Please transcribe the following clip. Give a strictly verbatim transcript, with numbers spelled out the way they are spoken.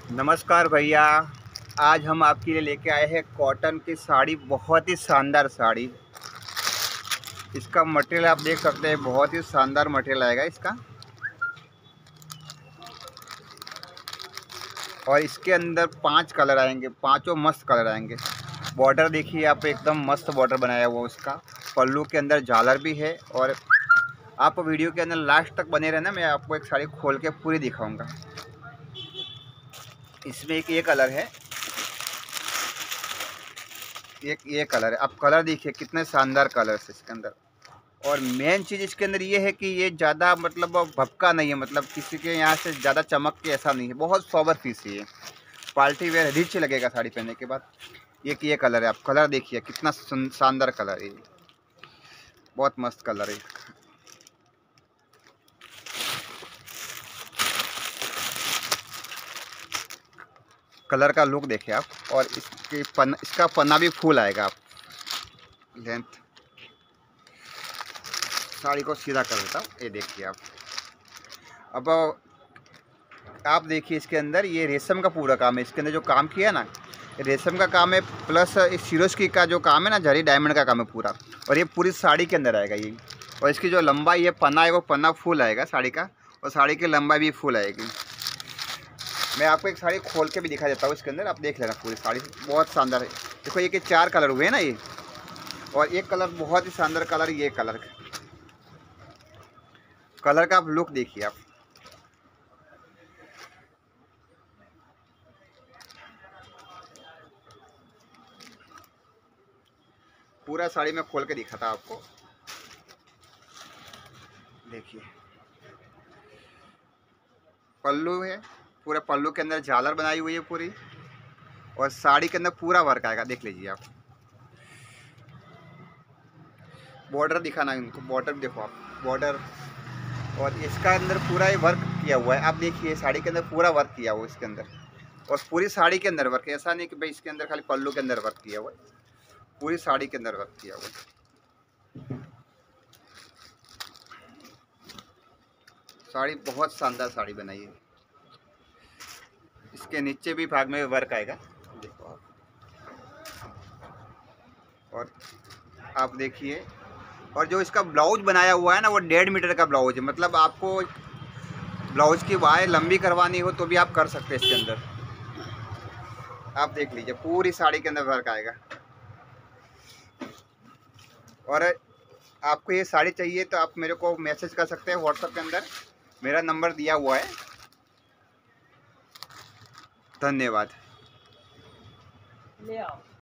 नमस्कार भैया। आज हम आपके लिए लेके आए हैं कॉटन की साड़ी, बहुत ही शानदार साड़ी। इसका मटेरियल आप देख सकते हैं, बहुत ही शानदार मटेरियल आएगा इसका। और इसके अंदर पांच कलर आएंगे, पांचों मस्त कलर आएंगे। बॉर्डर देखिए आप, एकदम मस्त बॉर्डर बनाया हुआ उसका। पल्लू के अंदर झालर भी है। और आप वीडियो के अंदर लास्ट तक बने रहना, मैं आपको एक साड़ी खोल के पूरी दिखाऊंगा। इसमें एक ये कलर है, एक ये कलर है। आप कलर देखिए कितने शानदार कलर है इसके अंदर। और मेन चीज़ इसके अंदर ये है कि ये ज़्यादा मतलब भपका नहीं है, मतलब किसी के यहाँ से ज़्यादा चमक के ऐसा नहीं है। बहुत सोबर पीस है ये, पार्टी वेयर रिच लगेगा साड़ी पहनने के बाद। एक ये कलर है, आप कलर देखिए कितना शानदार कलर है ये, बहुत मस्त कलर है। कलर का लुक देखिए आप। और इसके पन, इसका पन्ना भी फुल आएगा। आप लेंथ साड़ी को सीधा कर देता हूँ, ये देखिए आप। अब आप देखिए इसके अंदर ये रेशम का पूरा काम है। इसके अंदर जो काम किया है ना, रेशम का काम है, प्लस इस सिरोस्की का जो काम है ना, जरी डायमंड का काम है पूरा। और ये पूरी साड़ी के अंदर आएगा ये। और इसकी जो लंबाई है, पन्ना है, वो पन्ना फुल आएगा साड़ी का। और साड़ी की लंबाई भी फुल आएगी। मैं आपको एक साड़ी खोल के भी दिखा देता हूँ इसके अंदर, आप देख लेना। पूरी साड़ी बहुत शानदार है। देखो ये कि चार कलर हुए हैं ना ये। और एक कलर बहुत ही शानदार कलर, ये कलर कलर का आप लुक देखिए आप। पूरा साड़ी में खोल के दिखाता आपको, देखिए। पल्लू है, पूरा पल्लू के अंदर झालर बनाई हुई है पूरी। और साड़ी के अंदर पूरा वर्क आएगा, देख लीजिए आप। बॉर्डर दिखाना इनको, बॉर्डर देखो आप, बॉर्डर। और इसका अंदर पूरा ही वर्क किया हुआ है, आप देखिए साड़ी के अंदर पूरा वर्क किया हुआ है इसके अंदर। और पूरी साड़ी के अंदर वर्क है, ऐसा नहीं कि भाई इसके अंदर खाली पल्लू के अंदर वर्क किया हुआ है, पूरी साड़ी के अंदर वर्क किया हुआ है। साड़ी बहुत शानदार साड़ी बनाई है। इसके नीचे भी भाग में वर्क आएगा, देखो आप। और आप देखिए, और जो इसका ब्लाउज बनाया हुआ है ना, वो डेढ़ मीटर का ब्लाउज है। मतलब आपको ब्लाउज की बाहें लंबी करवानी हो तो भी आप कर सकते हैं इसके अंदर। आप देख लीजिए पूरी साड़ी के अंदर वर्क आएगा। और आपको ये साड़ी चाहिए तो आप मेरे को मैसेज कर सकते हैं व्हाट्सएप के अंदर, मेरा नंबर दिया हुआ है। धन्यवाद। ले आओ।